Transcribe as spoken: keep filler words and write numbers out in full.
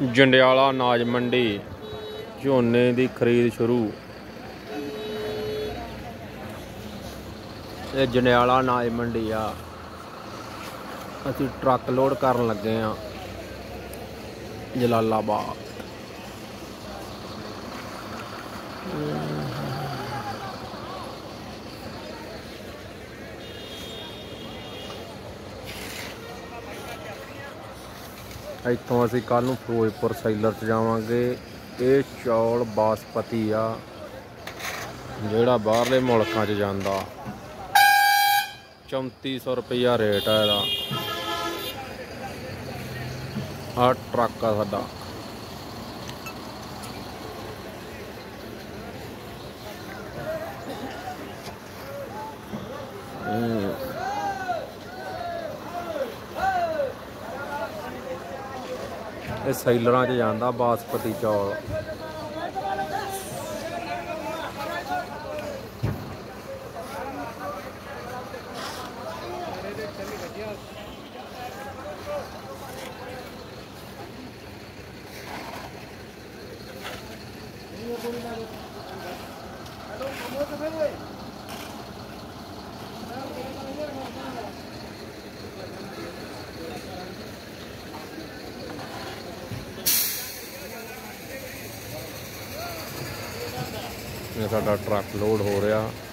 jandiala अनाज मंडी झोने की खरीद शुरू। ये jandiala अनाज मंडी आ, असी ट्रक लोड करन लगे हाँ जलालाबाद। इतों असी कल नूं फिरोजपुर सैलर च जावांगे। ये चौल बासपति आ जिहड़ा बाहरले मुल्कां च जांदा। चौंती सौ रुपया रेट है इहदा। आ ट्रक आ साडा। ये सैलरां च जांदा बासपति चौल। ये साडा ट्रक लोड हो रहा।